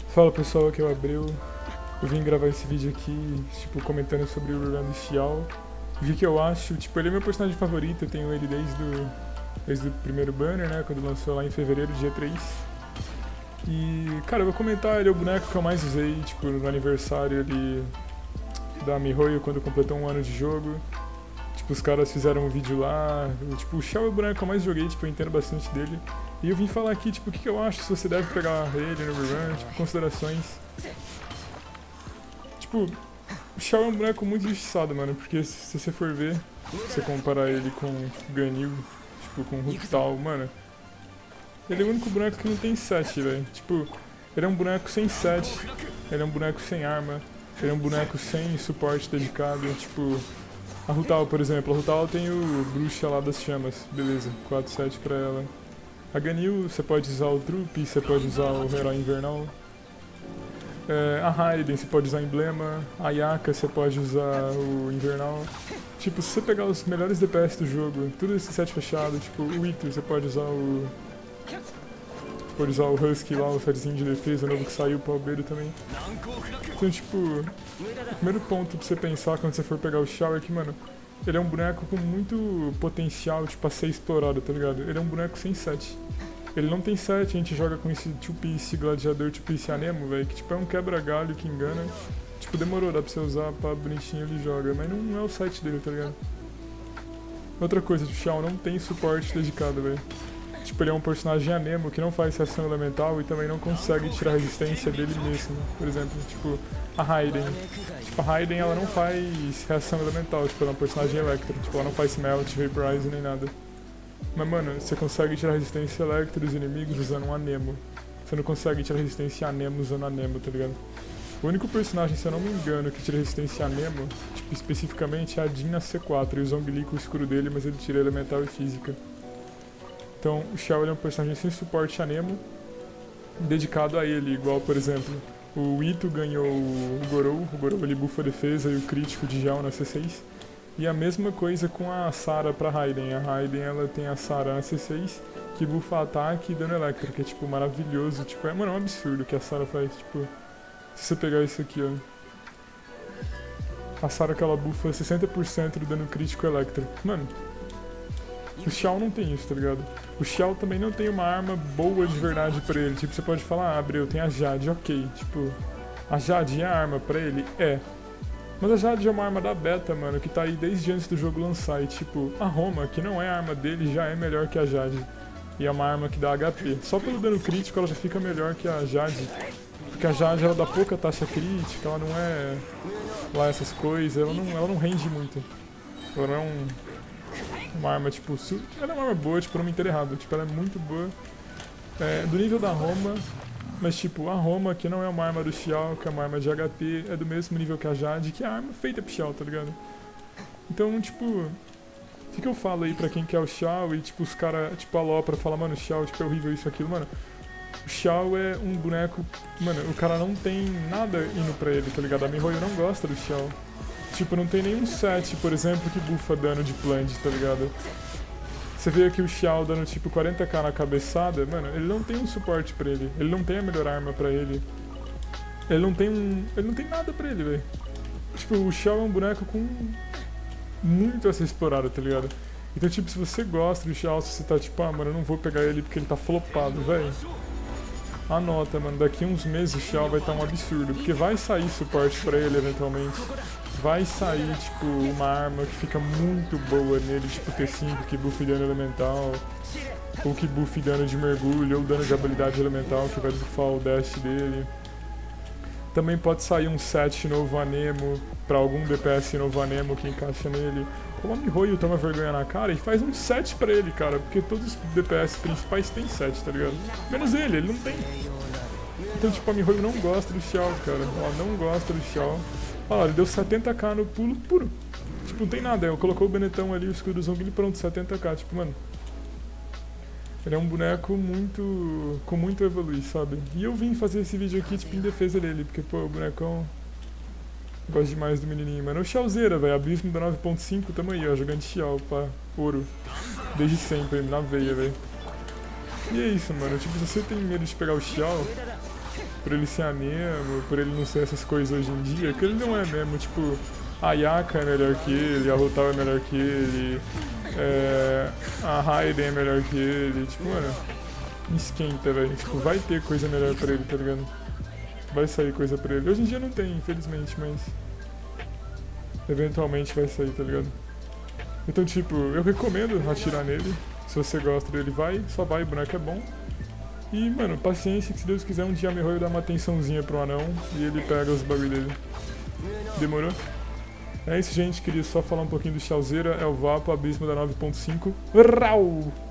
Fala pessoal, aqui é o Abreu. Eu vim gravar esse vídeo aqui, tipo, comentando sobre o Run do Xiao. O que eu acho, tipo, ele é meu personagem favorito, eu tenho ele desde o primeiro banner, né, quando lançou lá em fevereiro, dia 3. E, cara, eu vou comentar, ele é o boneco que eu mais usei, tipo, no aniversário ali da MiHoYo, quando completou um ano de jogo. Tipo, os caras fizeram um vídeo lá, tipo, o Xiao é o boneco que eu mais joguei, tipo, eu entendo bastante dele. E eu vim falar aqui, tipo, o que eu acho, se você deve pegar ele no rerun, tipo, considerações. Tipo, o Xiao é um boneco muito injustiçado, mano, porque se você for ver, se você comparar ele com, tipo, Ganyu, tipo, com Rukital, mano, ele é o único boneco que não tem set, velho. Tipo, ele é um boneco sem set, ele é um boneco sem arma, ele é um boneco sem suporte dedicado, tipo... A Rutal, por exemplo, a Rutal tem o Bruxa lá das chamas, beleza, 4-7 pra ela. A Ganyu, você pode usar o Drupi, você pode usar o Herói Invernal. A Raiden, você pode usar Emblema. A Yaka, você pode usar o Invernal. Tipo, se você pegar os melhores DPS do jogo, tudo esse set fechado, tipo, o Ito, você pode usar o... Pode usar o Husky lá, o setzinho de defesa novo que saiu, o Palbeiro também. Então, tipo, o primeiro ponto pra você pensar quando você for pegar o Xiao é que, mano, ele é um boneco com muito potencial, tipo, a ser explorado, tá ligado? Ele é um boneco sem set. Ele não tem set, a gente joga com esse two-piece gladiador, two-piece anemo, velho, que tipo é um quebra-galho que engana. Tipo, demorou, dá pra você usar, pá, bonitinho ele joga, mas não é o set dele, tá ligado? Outra coisa, o Xiao não tem suporte dedicado, velho. Tipo, ele é um personagem anemo que não faz reação elemental e também não consegue tirar a resistência dele mesmo. Por exemplo, tipo, a Raiden. Tipo, a Raiden, ela não faz reação elemental, tipo, ela é um personagem Electro. Tipo, ela não faz Melt, Vaporize nem nada. Mas, mano, você consegue tirar resistência Electro dos inimigos usando um anemo. Você não consegue tirar resistência anemo usando anemo, tá ligado? O único personagem, se eu não me engano, que tira resistência anemo, tipo, especificamente é a Jin na C4 e o Zhongli com o escuro dele, mas ele tira elemental e física. Então, o Xiao é um personagem sem suporte anemo, dedicado a ele, igual, por exemplo, o Ito ganhou o Gorou ele buffa a defesa e o crítico de Jao na C6. E a mesma coisa com a Sara pra Raiden. A Raiden, ela tem a Sara na C6, que buffa ataque e dano elétrico, que é, tipo, maravilhoso. Tipo, mano, é um absurdo o que a Sara faz, tipo... Se você pegar isso aqui, ó... A Sara que ela buffa 60% do dano crítico elétrico. Mano... O Xiao não tem isso, tá ligado? O Xiao também não tem uma arma boa de verdade pra ele. Tipo, você pode falar, ah, Abreu, tem a Jade, ok. Tipo, a Jade é a arma pra ele? É. Mas a Jade é uma arma da beta, mano, que tá aí desde antes do jogo lançar. E tipo, a Roma, que não é a arma dele, já é melhor que a Jade. E é uma arma que dá HP. Só pelo dano crítico ela já fica melhor que a Jade. Porque a Jade, ela dá pouca taxa crítica, ela não é lá essas coisas, ela não rende muito. Ela não é uma arma, tipo, ela é uma arma boa, tipo, não me entendo errado, tipo, ela é muito boa, do nível da Roma, mas, tipo, a Roma, que não é uma arma do Xiao, que é uma arma de HP, é do mesmo nível que a Jade, que é a arma feita pro Xiao, tá ligado? Então, tipo, o que eu falo aí pra quem quer o Xiao e, tipo, os caras, tipo, alopra, fala, mano, o Xiao, tipo, é horrível isso, aquilo, mano, o Xiao é um boneco, mano, o cara não tem nada indo pra ele, tá ligado? A MiHoYo não gosta do Xiao. Tipo, não tem nenhum set, por exemplo, que bufa dano de plant, tá ligado? Você vê aqui o Xiao dando tipo 40k na cabeçada, mano, ele não tem um suporte pra ele. Ele não tem a melhor arma pra ele. Ele não tem nada pra ele, velho. Tipo, o Xiao é um boneco com muito a ser explorado, tá ligado? Então, tipo, se você gosta do Xiao, se você tá tipo, ah, mano, eu não vou pegar ele porque ele tá flopado, velho. Anota, mano, daqui uns meses o Xiao vai estar um absurdo, porque vai sair suporte pra ele eventualmente. Vai sair, tipo, uma arma que fica muito boa nele, tipo T5, que buff dano elemental, ou que buff dano de mergulho, ou dano de habilidade elemental, que vai buffar o dash dele. Também pode sair um set novo anemo, pra algum DPS novo anemo que encaixa nele. Ou a MiHoYo toma vergonha na cara e faz um set pra ele, cara, porque todos os DPS principais têm set, tá ligado? Menos ele não tem. Então, tipo, a MiHoYo não gosta do Xiao, cara, ela não gosta do Xiao. Olha lá, ele deu 70k no pulo puro. Tipo, não tem nada, eu colocou o Benetão ali, o escudo do Zhongli, pronto, 70k. Tipo, mano, ele é um boneco com muito a evoluir, sabe? E eu vim fazer esse vídeo aqui, tipo, em defesa dele, porque, pô, o bonecão... Gosto demais do menininho, mano. É o Xiaozeira, velho, abismo da 9.5, tamo aí, ó, jogando de Xiao, pá, ouro. Desde sempre, na veia, velho. E é isso, mano, tipo, se você tem medo de pegar o Xiao... por ele ser anemo, por ele não ser essas coisas hoje em dia, que ele não é mesmo, tipo, a Yaka é melhor que ele, a Hotal é melhor que ele, a Raiden é melhor que ele, tipo, mano, esquenta, velho, tipo, vai ter coisa melhor pra ele, tá ligado? Vai sair coisa pra ele. Hoje em dia não tem, infelizmente, mas eventualmente vai sair, tá ligado? Então, tipo, eu recomendo atirar nele. Se você gosta dele, vai. Só vai, o boneco é bom. E, mano, paciência que se Deus quiser um dia me eu dar uma atençãozinha pro anão e ele pega os bagulho dele. Demorou? É isso, gente. Queria só falar um pouquinho do Xiaozeira. É o Vapo, Abismo da 9.5. Rau!